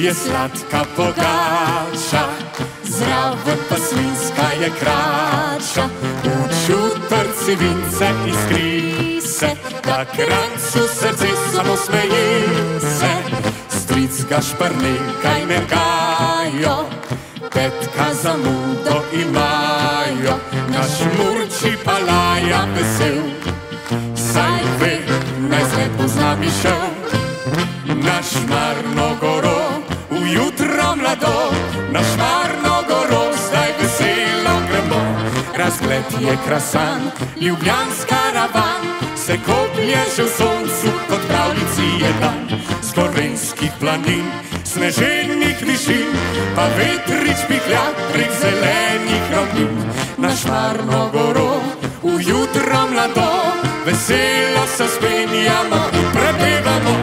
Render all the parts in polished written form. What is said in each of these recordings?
je sladka pogača, zraven pa svinjska je krača. V čutrci vince iskri se, takrat srce samo smeji se. Stric Gašper nekaj nergajo, petka zamudo imajo. Naš Murči pa laja vesel, saj ve, najzgled bo z nami šel. Na Šmarno goro, v jutro mlado, na Šmarno goro zdaj veselo gremo. Razgled je krasan, ljubljanska ravan, se koplje že v soncu, kot pravljici je dan. Z gorenjskih planin, sneženih višin, pa vetrič pihlja prek zelenih ravnin. Na Šmarno goro, v jutro mlado, veselo se spenjamo in prepevamo.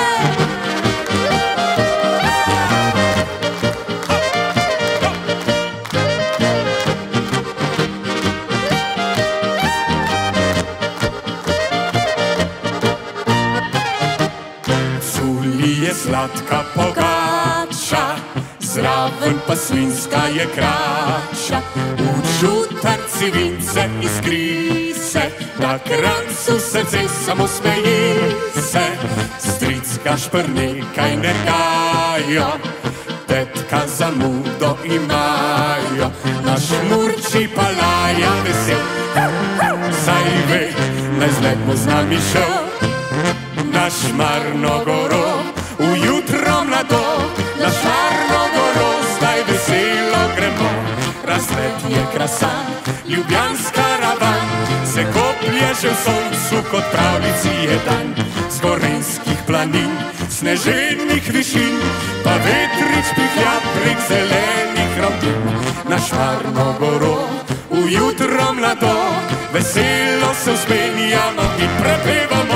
Je sladka pogača, zraven pa svinjska je krača. V čutrci vince iskri se, takrat srce samo smeji se. Stric Gašper nekaj nergajo, petka zamudo imajo. Naš Murči pa laja vesel, saj ve, najzgled bo z nami šel. Na Šmarno goro, v jutro mlado, na Šmarno goro zdaj veselo gremo. Razgled je krasan, ljubljanska ravan, se koplje že v soncu, kot pravljici je dan. Z gorenjskih planin, sneženih višin, pa vetrič pihlja prek zelenih ravnin. Na Šmarno goro, v jutro mlado, veselo se vzpenjamo in prepevamo.